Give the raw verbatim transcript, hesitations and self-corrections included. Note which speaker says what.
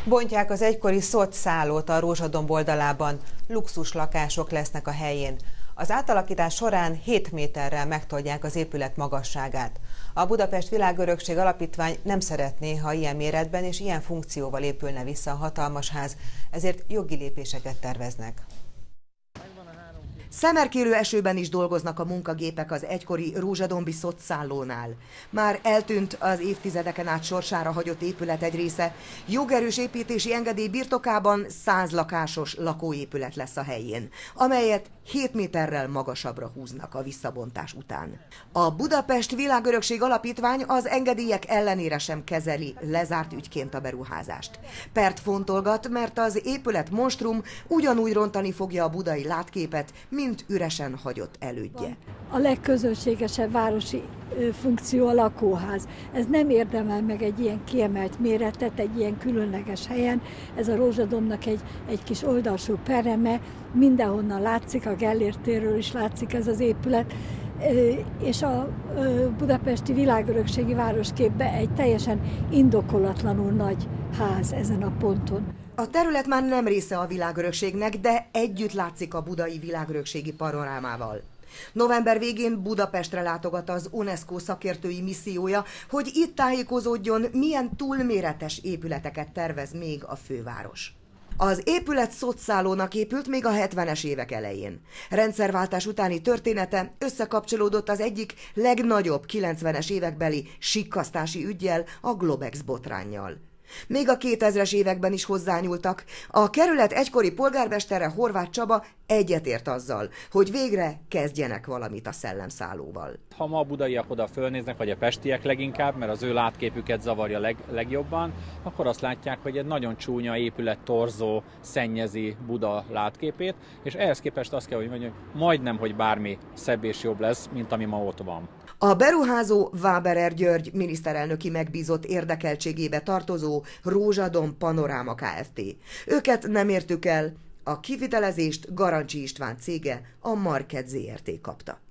Speaker 1: Bontják az egykori szocszállót a Rózsadomb oldalában, luxus lakások lesznek a helyén. Az átalakítás során hét méterrel megtolják az épület magasságát. A Budapest Világörökség Alapítvány nem szeretné, ha ilyen méretben és ilyen funkcióval épülne vissza a hatalmas ház, ezért jogi lépéseket terveznek.
Speaker 2: Szemerkélő esőben is dolgoznak a munkagépek az egykori rózsadombi szocszállónál. Már eltűnt az évtizedeken át sorsára hagyott épület egy része. Jogerős építési engedély birtokában száz lakásos lakóépület lesz a helyén, amelyet hét méterrel magasabbra húznak a visszabontás után. A Budapest Világörökség Alapítvány az engedélyek ellenére sem kezeli lezárt ügyként a beruházást. Pert fontolgat, mert az épület monstrum ugyanúgy rontani fogja a budai látképet, mint üresen hagyott elődje.
Speaker 3: A legközönségesebb városi funkció a lakóház. Ez nem érdemel meg egy ilyen kiemelt méretet, egy ilyen különleges helyen. Ez a Rózsadombnak egy, egy kis oldalsó pereme, mindenhonnan látszik, a Gellért térről is látszik ez az épület, és a budapesti világörökségi városképben egy teljesen indokolatlanul nagy ház ezen a ponton.
Speaker 2: A terület már nem része a világörökségnek, de együtt látszik a budai világörökségi panorámával. November végén Budapestre látogat az UNESCO szakértői missziója, hogy itt tájékozódjon, milyen túlméretes épületeket tervez még a főváros. Az épület szocszállónak épült még a hetvenes évek elején. Rendszerváltás utáni története összekapcsolódott az egyik legnagyobb kilencvenes évekbeli sikkasztási üggyel, a Globex botránnyal. Még a kétezres években is hozzányúltak. A kerület egykori polgármestere, Horváth Csaba egyetért azzal, hogy végre kezdjenek valamit a szellemszállóval.
Speaker 4: Ha ma a budaiak oda fölnéznek, vagy a pestiek leginkább, mert az ő látképüket zavarja leg, legjobban, akkor azt látják, hogy egy nagyon csúnya épület torzó szennyezi Buda látképét, és ehhez képest azt kell, hogy mondjam, hogy majdnem, hogy bármi szebb és jobb lesz, mint ami ma ott van.
Speaker 2: A beruházó Váberer György miniszterelnöki megbízott érdekeltségébe tartozó Rózsadomb Panoráma Kft. Őket nem értük el, a kivitelezést Garancsi István cége, a Market Zrt. kapta.